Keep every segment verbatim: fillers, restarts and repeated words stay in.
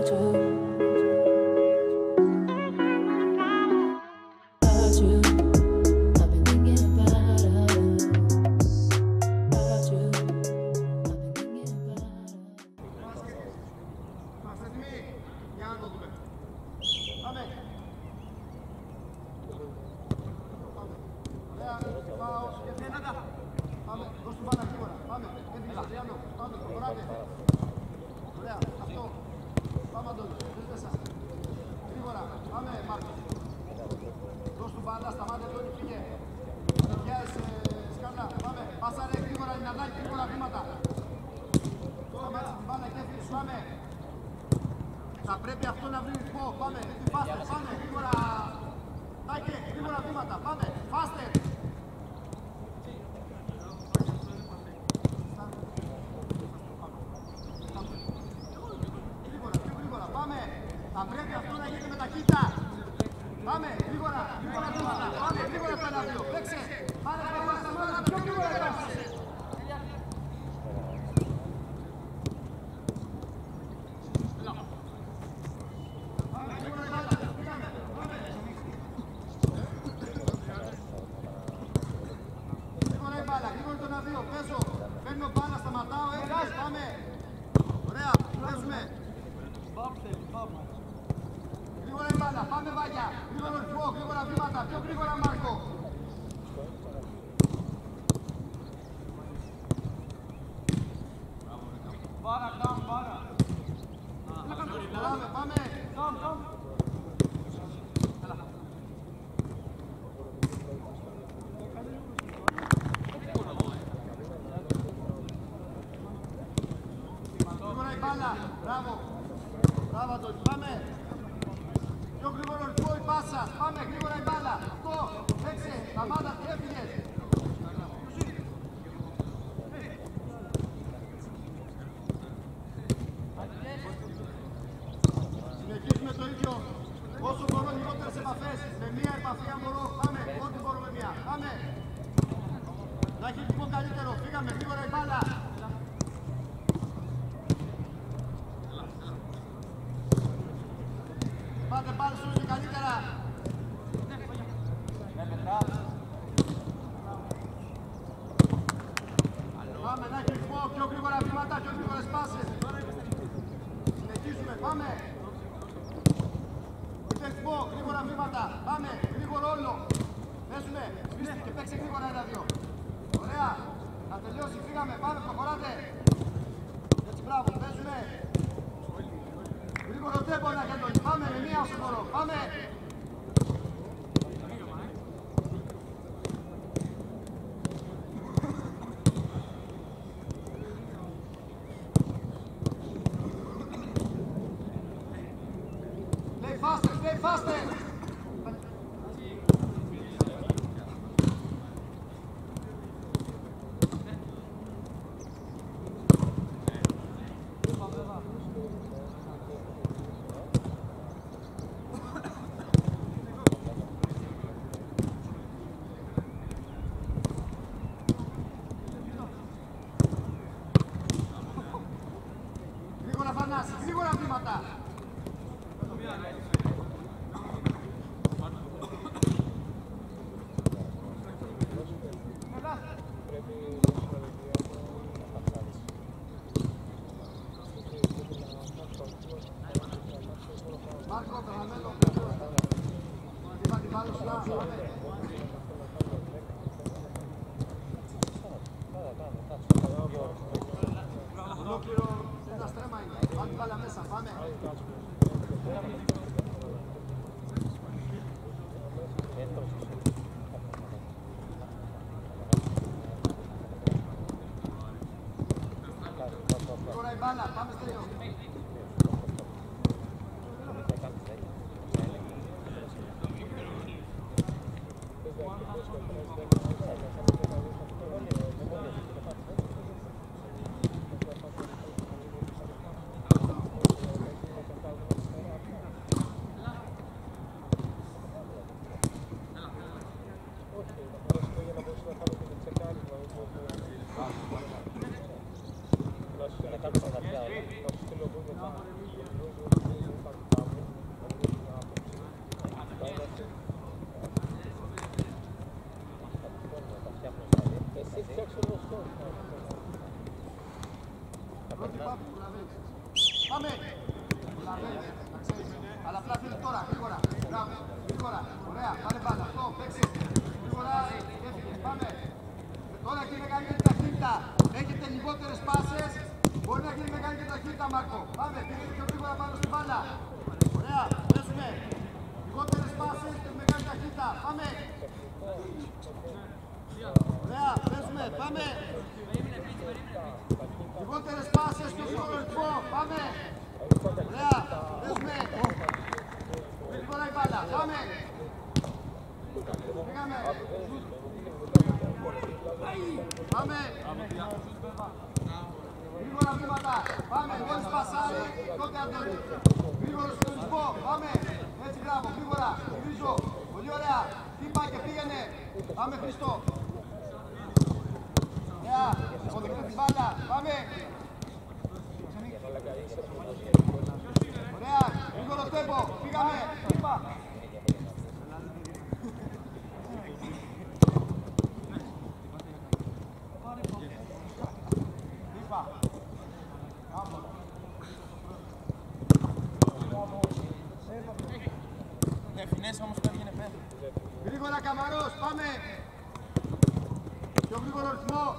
Θα πρέπει αυτό να βρει ρυθμό. Πάμε, φάστε, πάμε, γρήγορα. Τάκε, γρήγορα βήματα, πάμε, φάστε. Γρήγορα, πιο γρήγορα, πάμε. Θα πρέπει αυτό να γίνεται με ταχύτητα. Πάμε, γρήγορα, γρήγορα βήματα, πάμε, γρήγορα το ένα δύο. Παίξε, πάμε, γρήγορα στα μάτια, πιο γρήγορα βήματα. Παίρνω μπάλα, σταματάω, έτσι, πάμε. Ωραία, παίζουμε. Γρήγορα η μπάλα, πάμε Βάγια. Γρήγορο ρυθμό, γρήγορα βήματα, πιο γρήγορα Μάρκο. Μπάρα, κάμ, μπάρα. Πάμε, πάμε. Κάμ, κάμ. Μπράβο, μπράβο τον, πάμε. Πιο γρήγορο ρυθμό η πάσα, πάμε γρήγορα η μπάλα. Αυτό, έξι, σταμάτα, τι έφυγες. Συνεχίζουμε το ίδιο, όσο μπορώ λιγότερες επαφές, με μία επαφή αν μπορώ, πάμε, ό,τι μπορώ με μία, πάμε. Να έχει ρυθμό καλύτερο, φύγαμε γρήγορα η μπάλα. Πάτε πάλι σου και καλύτερα. Πάμε να έχει ρυθμό, πιο γρήγορα βήματα, πιο γρήγορες πάσες. Συνεχίζουμε, πάμε. Είχε ρυθμό, γρήγορα βήματα. Πάμε, γρήγορο όλο. Παίζουμε, σβήστε και παίξε γρήγορα ένα-δύο. Ωραία, θα τελειώσει, φύγαμε, πάμε, προχωράτε. Έτσι, μπράβο, παίζουμε. Γρήγορο τέμπο να κέντρωνει. Πάμε με μία όσο μπορώ. Πάμε. Play faster, play faster. Γρήγορα βήματα. Μάρκο, Καραμέλο. Είπα την πάλι σλά. Ολόκληρο ένα στρέμμα είναι. Πάμε μπάλα μέσα, πάμε. Τώρα η μπάλα, πάμε στέλιο. Gracias. Πρώτη πάπη που λαβαίνεις. Πάμε! Που λαβαίνεις, να ξέρεις. Αλλά απλά θέλει τώρα, γρήγορα. Μπράβο, γρήγορα. Ωραία, πάρε μπάλα. Αυτό, παίξε. Γρήγορα, έφυγες. Πάμε. Τώρα έχει μεγαλύτερη ταχύτητα. Έχετε λιγότερες πάσες. Μπορεί να γίνει μεγαλύτερη ταχύτητα, Μάρκο. Πάμε, πήγαινε πιο γρήγορα πάνω στην μπάλα. Ωραία, παίζουμε. Λιγότερες πάσες και μεγάλη ταχύτητα. Πάμε. Ωραία, παίζουμε. Πάμε. Λιγότερες πάσες και γρήγορο ρυθμό. Πάμε. Ωραία, παίζουμε. Γρήγορα η μπάλα. Πάμε. Πήγαμε. Πάμε. Γρήγορα βήματα. Πάμε. Μόλις πασάρει, τότε Αντώνη. Γρήγορο συντονισμό. Πάμε. Έτσι, μπράβο. Γρήγορα. Γυρίζω. Πολύ ωραία. Τύπα και πήγαινε. Πάμε, Χριστό. Ωραία. Αποδεχτώ την μπάλα. Πάμε. Ωραία. Γρήγορο τέμπο. Πήγαμε. Τύπα. Γρήγορα Καμαρός, πάμε! Πιο γρήγορο ρυθμό!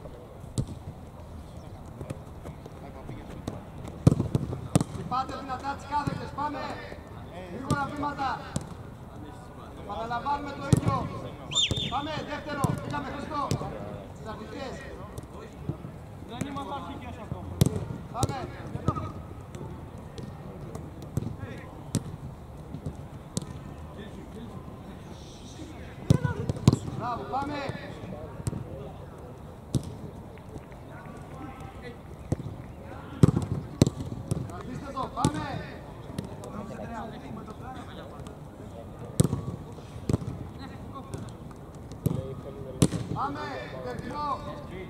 Χτυπάτε δυνατά τις κάθετες, πάμε! Γρήγορα βήματα! Παραλαμβάνουμε το ίδιο! Πάμε, δεύτερο! Πήγαμε Χριστό! Στις αρχικές! Δεν είμαστε αρχικές ακόμα! Πάμε! Μπράβο, πάμε! Κρατήστε το, πάμε! Πάμε, τερκινό!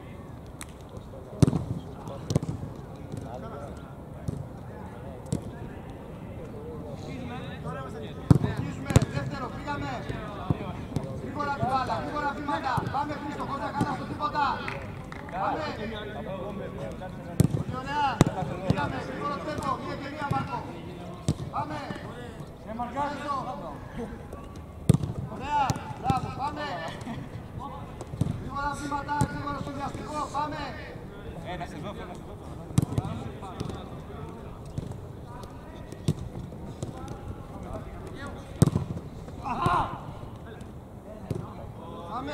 Αρχίζουμε, δεύτερο, πήγαμε! Γρήγορα την μπάλα, γρήγορα βήματα. Πάμε Χρήστο, χωρίς να κάνεις το τίποτα. Πάμε. Πολύ ωραία. Πήγαμε, γρήγορο τέμπο, μία και μία Μάρκο. Πάμε. Έσω. Ωραία, μπράβο, πάμε. Γρήγορα βήματα, γρήγορο συνδυαστικό, πάμε. Ένα σε δω, ένα σε δω. Πάμε!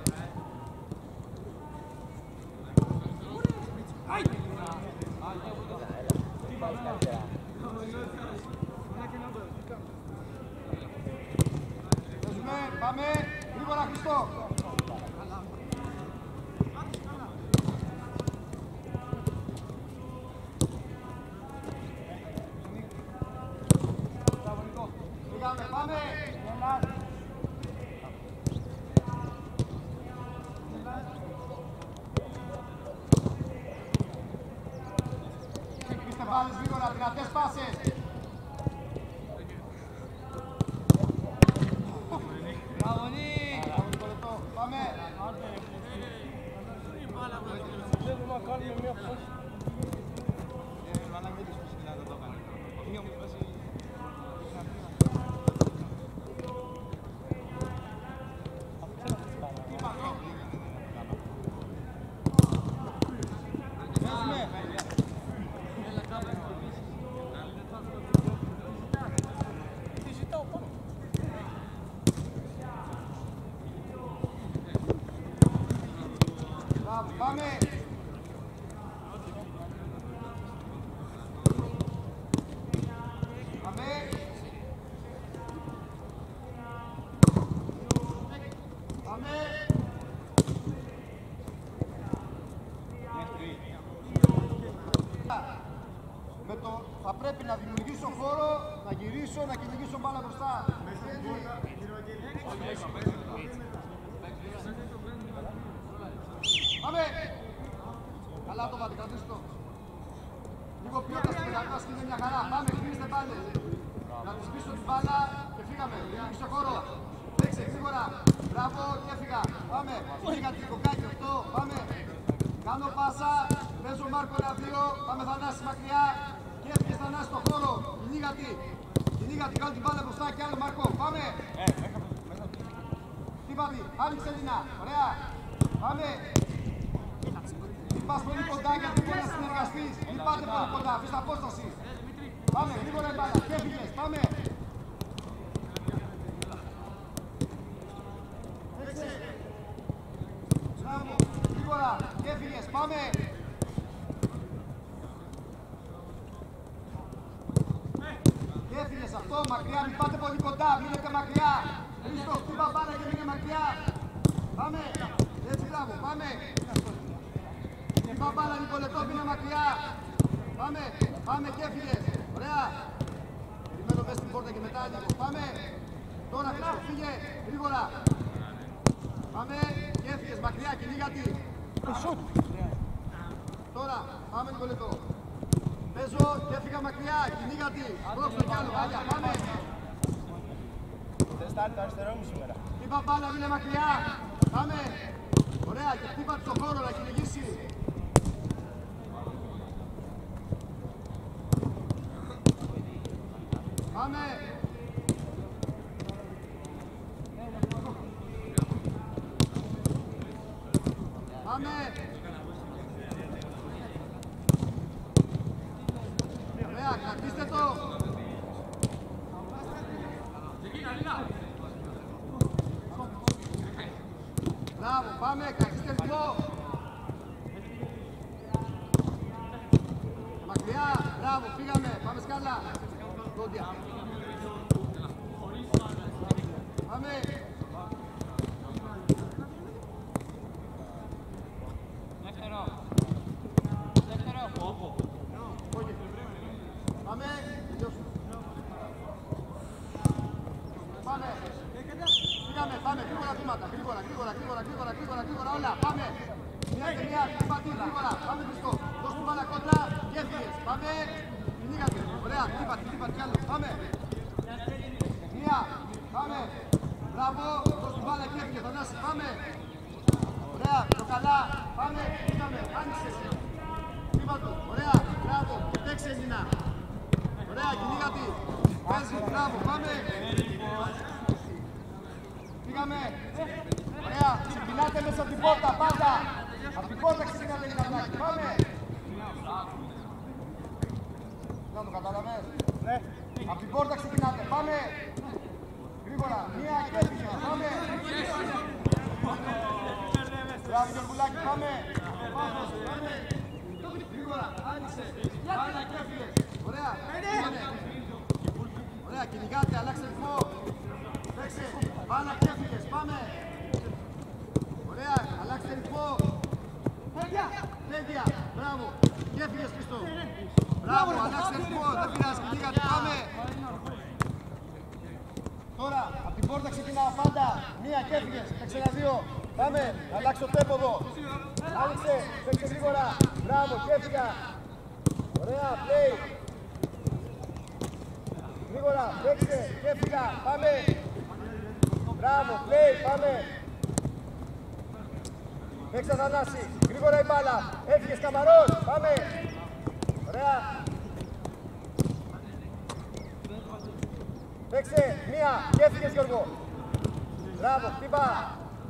Παίζουμε, πάμε! Γρήγορα Χριστό! Πήγαμε, πάμε! Είστε πάλες γρήγορα, δυνατές πάσες. Μπράβο Νίκ. Πάμε. Θέλουμε να κάνουμε μια φάση. Πάμε! Πάμε! Πάμε! Με το θα πρέπει να δημιουργήσω χώρο, να γυρίσω, να κυνηγήσω μπάλα μπροστά. Πάμε! Καλά το πάτε, κρατήστε το. Λίγο ποιότητα στην πειραγμάς και είναι μια χαρά. Πάμε, κλείστε πάλι. Να τους πίσω την μπάλα και φύγαμε. Δημιουργήσε χώρο. Παίξε, γρήγορα. Μπράβο και έφυγα. Πάμε. Πήγα την κοκάκι αυτό. Πάμε. Κάνω πάσα. Παίζω Μάρκο ένα δύο, πάμε Θανάση μακριά και έφυγες Θανάση στο χώρο. Κυνήγατη, κυνήγατη, κάτω την μπάλα μπροστά και άλλο Μάρκο, πάμε. Τι πάπη, άνοιξε Ελίνα, ωραία, πάμε. Μην πας πολύ κοντά γιατί μπορεί να συνεργαστείς, μην πάτε πολύ κοντά, αφήστε απόσταση. Πάμε, γρήγορα η μπάλα, και έφυγες, πάμε. Έξε. Μπράβο, γρήγορα, και έφυγες, πάμε. Και έφυγες αυτό, μακριά, μην πάτε πολύ κοντά, μείνετε μακριά. Χρήστο, χτύπα μπάλα και μείνε μακριά. Πάμε, έτσι μπράβο, πάμε. Χτύπα μπάλα, Νικολετό, μείνε μακριά. Πάμε, πάμε και έφυγες, ωραία. Περιμένω μέσα στην πόρτα και μετά λίγο, πάμε. Τώρα Χρήστο, φύγε, γρήγορα. Πάμε και έφυγες, μακριά, κυνήγατη. Τώρα, πάμε Νικολετό. Παίζω και έφυγα μακριά, κυνήγατη. Πρόξω κι άλλο, Άγια, πάμε. Δεν στάρει το αριστερό μου σήμερα. Χτύπα μπάλα, μείνε μακριά. Πάμε. Ωραία, και χτύπα στον χώρο να κυνηγήσει. Πάμε. Πάμε. Ωραία, κρατήστε το. Μπράβο, πάμε, κρατήστε ρυθμό. Μακριά, μπράβο, πήγαμε, πάμε σκάλα. Δόντια. Πάμε. Δεύτερο. Δεύτερο. Όχι. Πάμε, τελειώσουμε. Πάμε. Πήγαμε, πάμε, γρήγορα βήματα, γρήγορα, γρήγορα, γρήγορα, γρήγορα, γρήγορα, γρήγορα, όλα, πάμε. Μια και μια, χτύπατη, γρήγορα, πάμε Χριστό. Δώσ' του μπάλα κόντρα και έφυγες. Πάμε. Κυνήγατε, ωραία, χτύπατη, χτύπατη κι άλλο, πάμε. Μια, πάμε. Μπράβο, δώσ' του μπάλα και έφυγες, Θανάση, πάμε. Ωραία, το καλά, πάμε, πήγαμε, άνοιξες. Χτύπα του, ωραία, μπράβο, και παίξε Έλληνα. Ωραία, κυνήγατη. Παίζει, μπράβο, πάμε. Πήγαμε. Ωραία, ξεκινάτε μέσα από την πόρτα, πάντα. Από την πόρτα ξεκινάτε την αυλάκη, πάμε. Να το κατάλαβες. Ναι. Από την πόρτα ξεκινάτε, πάμε. Γρήγορα, μία και έφυγε, πάμε. Μπράβο Γιωργουλάκη, πάμε. Πάμε. Γρήγορα, άνοιξε. Πάμε και έφυγε. Ωραία, πήγαινε. Ωραία, κυνηγάτε, αλλάξε ρυθμό. Παίξε, πάνω και έφυγες, πάμε. Ωραία, αλλάξτε ρυθμό. Τέτοια, μπράβο. Και έφυγες Χριστό. Μπράβο, αλλάξτε ρυθμό, δεν πειράζει, κυνηγάτε, πάμε. Τώρα, από την πόρτα ξεκινάω πάντα. Μία και έφυγες, παίξε ένα δύο. Πάμε, αλλάξε το τέπο εδώ. Άνοιξε, παίξε γρήγορα. Μπράβο, και έφυγα. Ωραία, play. Γρήγορα, παίξε, και έφυγα, πάμε. Μπράβο, play, πάμε. Παίξε Θανάση, γρήγορα η μπάλα. Έφυγες Καμαρός, πάμε. Ωραία. Παίξε, μία, και έφυγες Γιώργο. Μπράβο, χτύπα.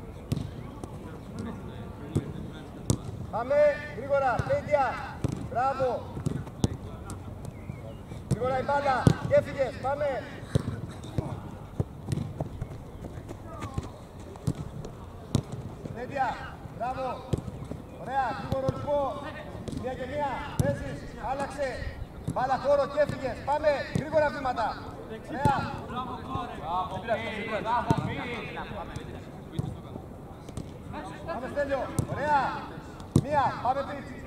Πάμε, γρήγορα, πλέιτια. Μπράβο. Γρήγορα η μπάλα, και έφυγες, πάμε. Πλέιτια, μπράβο. Ωραία, γρήγορο ρυθμό. Μία και μία, παίζεις, άλλαξε. Μπάλα χώρο και έφυγες, πάμε, γρήγορα βήματα. Ωραία. Πάμε Στέλιο, ωραία. Μία, πάμε πίτσι.